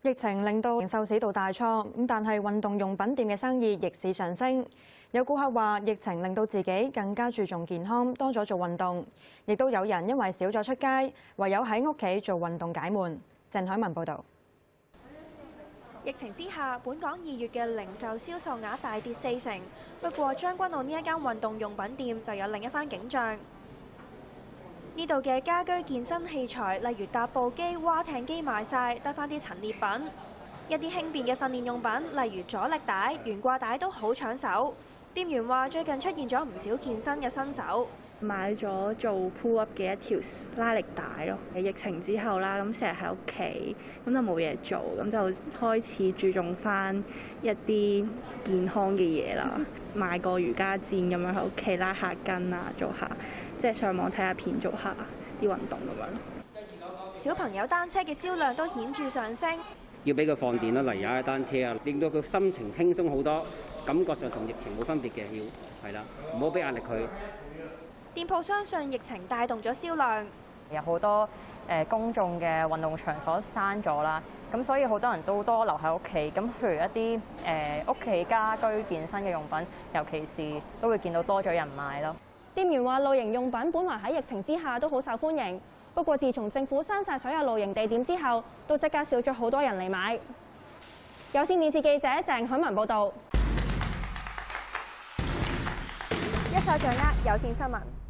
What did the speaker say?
疫情令到零售市道大挫，但係運動用品店嘅生意逆市上升。有顧客話，疫情令到自己更加注重健康，多咗做運動。亦都有人因為少咗出街，唯有喺屋企做運動解悶。鄭海文報導。 疫情之下，本港2月嘅零售銷售額大跌40%。不過將軍澳呢一間運動用品店就有另一番景象。呢度嘅家居健身器材，例如踏步機、划艇機賣晒，得返啲陳列品。一啲輕便嘅訓練用品，例如阻力帶、懸掛帶都好搶手。店員話最近出現咗唔少健身嘅新手。 買咗做 pull up 嘅一條拉力帶咯。喺疫情之後啦，咁成日喺屋企，咁就冇嘢做，咁就開始注重翻一啲健康嘅嘢啦。買個瑜伽墊咁樣喺屋企拉下筋啊，做下即係上網睇下片，做下啲運動咁樣。 小朋友單車嘅銷量都顯著上升。 要俾佢放電啦，例如踩下單車啊，令到佢心情輕鬆好多，感覺上同疫情冇分別嘅，要係啦，唔好俾壓力佢。 店鋪相信疫情帶動咗銷量， 有好多公眾嘅運動場所閂咗啦，咁所以好多人都多留喺屋企。咁譬如一啲屋企家居健身嘅用品，尤其是都會見到多咗人買咯。 店員話露營用品本來喺疫情之下都好受歡迎，不過自從政府閂晒所有露營地點之後，都即刻少咗好多人嚟買。有線電視記者鄭海文報導。 一手掌握有線新聞。